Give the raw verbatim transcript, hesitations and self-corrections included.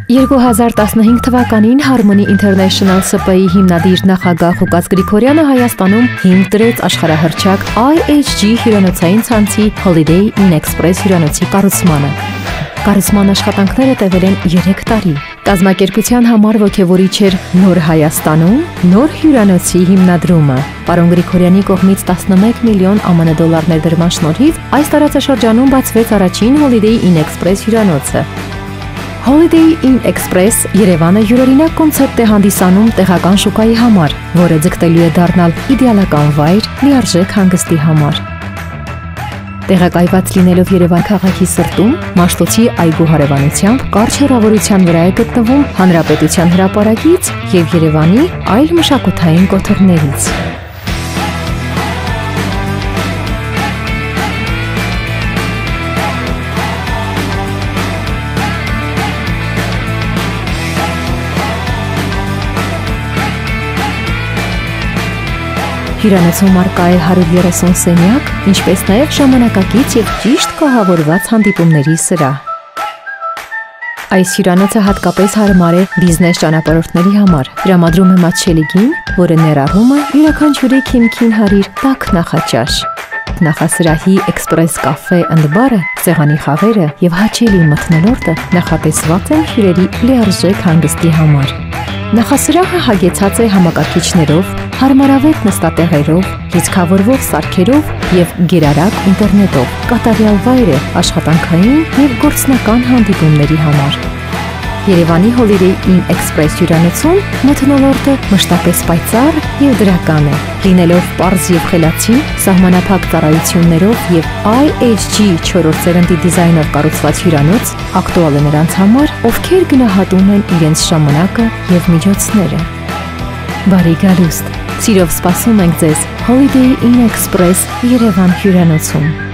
երկու հազար տասնհինգ թվականին Harmony International S P-ի հիմնադիր նախագահ Ղուկաս Գրիգորյանը Հայաստանում հիմք դրեց աշխարհահռչակ I H G հյուրանոցային ցանցի Holiday Inn Express հյուրանոցի կառուցմանը։ Կառուցման աշխատանքները տևել են երեք տարի։ Կազմակերպության համար ոգևորիչ էր նոր Հայաստանում նոր հյուրանոցի հիմնադրումը։ Պարոն Գրիգորյանի կողմից տասնմեկ միլիոն Ամ Ն դոլար ներդրման շնորհիվ այս տարածաշրջանում բացվեց առաջին Holiday Inn Express հյուրանոցը։ Holiday Inn Express Երևանը յուրօրինակ կոնցեպտ է հանդիսանում տեղական շուկայի համար, որը ձգտելու է դառնալ իդեալական վայր լիարժեք հանգստի համար։ Տեղակայված լինելով Երևան քաղաքի սրտում, Մաշտոցի այգու հարևանությամբ կարճ հեռավորության վրա է գտնվում Հանրապետության հրապարակից և Երևանի այլ մշակութային կոթողներից։ Հյուրանոցում առկա է հարյուր երեսուն սենյակ, ինչպես նաև ժամանակակից և ճիշտ կահավորված հանդիպումների սրահ։ Այս հյուրանոցը հատկապես հարմար է բիզնես ճանապարհորդների համար։ Տրամադրում է մատչելի գին, որը ներառում է յուրաքանչյուրի քիմքին հարիր տաք նախաճաշ։ Նախասրահի էքսպրես կաֆե ընդ բարը, սեղանի խաղերը և հաճելի մթնոլորտը նախատեսված են հյուրերի լիարժեք հանգստի համար։ Նախասրահը հագեցած է համակարգիչներով, հարմարավետ նստատեղերով, լիցքավորվող սարքերով և գերարագ ինտերնետով։ Կատարյալ վայր է աշխատանքային և գործնական հանդիպումների համար։ Երևանի Holiday Inn Express հյուրանոցում մթնոլորտը մշտապես պայծառ և դրական է, լինելով պարզ և խելացի, սահմանափակ ծառայություններով և I H G չորրորդ սերնդի դիզայնով կառուցված հյուրանոց ակտուալ է նրանց համար, ովքեր գնահատում են իրենց ժամանակը և միջոցները։ Բարի գալուստ, սիրով սպասում ենք ձեզ Holiday Inn Express Երևան հյուրանոցում։